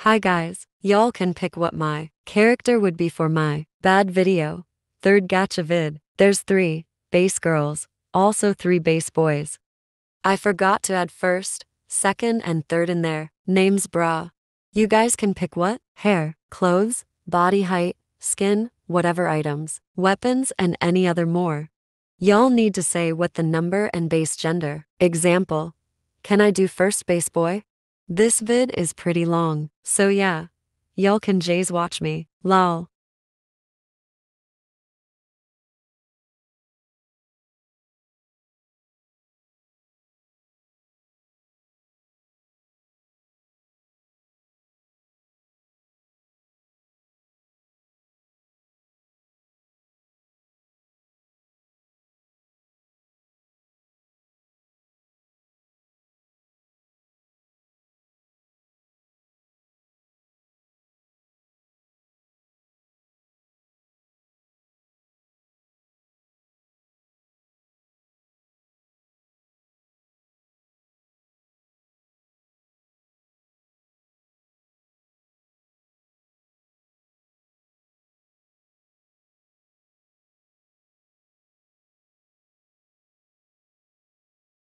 Hi guys, y'all can pick what my character would be for my bad video. Third gacha vid. There's 3 base girls, also 3 base boys. I forgot to add first, second, and third in there. Names brah. You guys can pick what? Hair, clothes, body height, skin, whatever items, weapons, and any other more. Y'all need to say what the number and base gender. Example. Can I do first base boy? This vid is pretty long, so yeah. Y'all can J's watch me. Lol.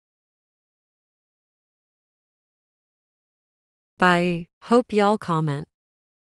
Bye. Hope y'all comment.